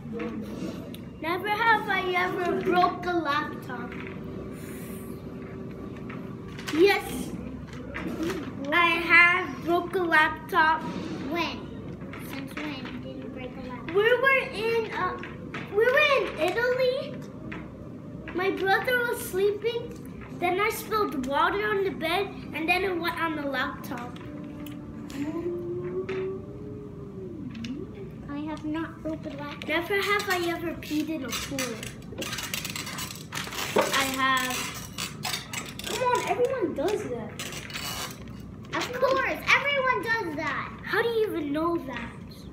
Never have I ever broke a laptop. Yes, I have broke a laptop. When? Since when did you break a laptop? We were in Italy. My brother was sleeping. Then I spilled water on the bed, and then it went on the laptop. I have not broken a laptop. Never have I ever peed in a pool. I have. Come on, everyone does that. Of course, everyone does that. How do you even know that?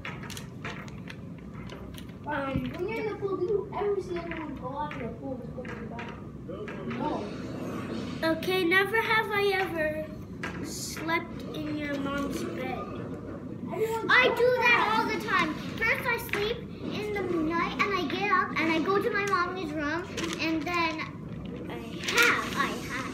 When you're in the pool, do you ever see anyone go out of the pool to go to the bathroom? No. Okay, never have I ever slept in your mom's bed. I do that all the time. First I sleep in the night and I get up and I go to my mommy's room and then I have.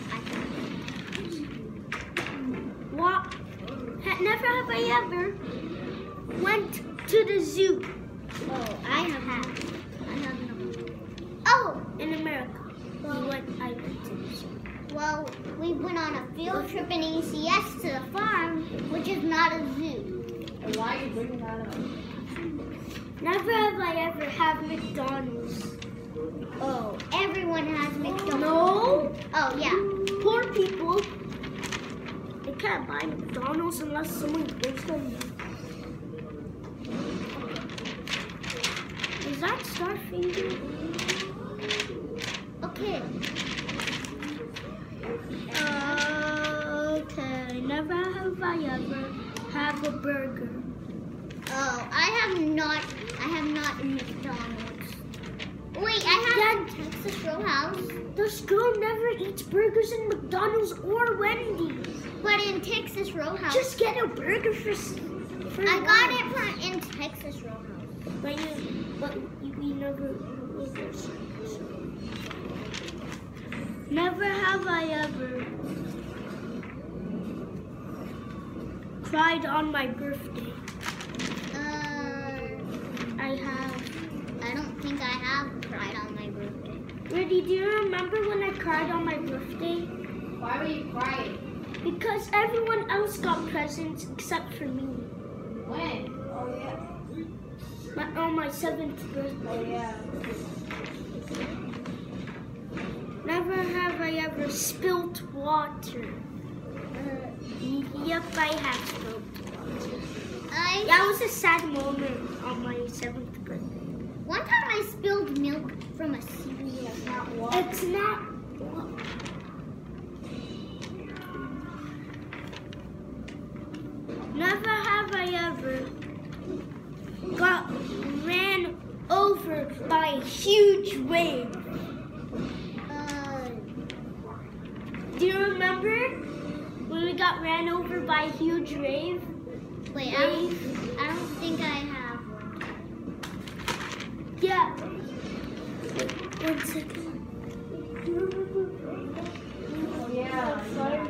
What? Never have I ever went to the zoo. Oh, I have. I have no. Oh, In America. I went to the zoo. well, we went on a field trip in ECS to the farm, which is not a zoo. And why are you bringing that up? Never have I ever had McDonald's. Oh, everyone has McDonald's. No. Oh, yeah. Poor people. They can't buy McDonald's unless someone gives them. Is that Starfinger? Okay. Okay. Never have I ever have a burger. Oh, I have not in McDonald's. Wait, I have in Texas Roadhouse. This girl never eats burgers in McDonald's or Wendy's. But in Texas Roadhouse. Just get a burger for I got it from in Texas Roadhouse. But we never was there. Never have I ever cried on my birthday. I have. I don't think I have cried on my birthday. Rudy, do you remember when I cried on my birthday? Why were you crying? Because everyone else got presents except for me. When? Oh, yeah. On my 7th birthday. Oh, yeah. Never have I ever spilt water. Yep, I have spilled water. That was a sad moment on my 7th birthday. One time I spilled milk from a cereal. It's not. Never have I ever got ran over by a huge wave. Do you remember when we got ran over by a huge wave? Wait, I don't think I have one. Yeah. 1 second. Oh, yeah.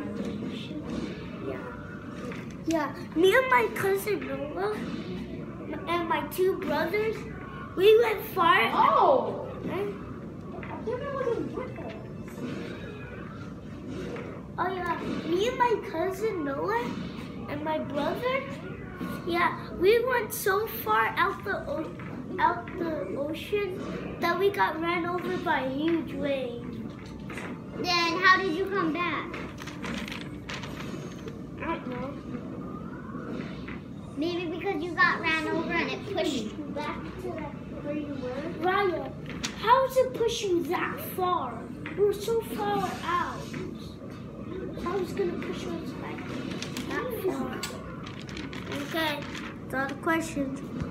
Yeah. Me and my cousin Noah and my 2 brothers, we went far. Oh! Right? I thought I wasn't with us. Oh yeah, me and my cousin Noah and my brother, yeah, we went so far out the ocean that we got ran over by a huge wave. Then how did you come back? I don't know. Maybe because you got ran over and it pushed you back to where you were? Raya, how does it push you that far? We're so far out. How is it gonna push us back that far? Okay, that's all the questions.